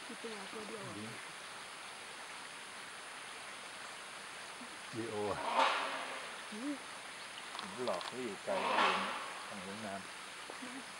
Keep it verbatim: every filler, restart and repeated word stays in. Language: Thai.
กี่ตัวตัวเดียวดีโอหลอกให้อยู่ไกลเองทางโรงงาน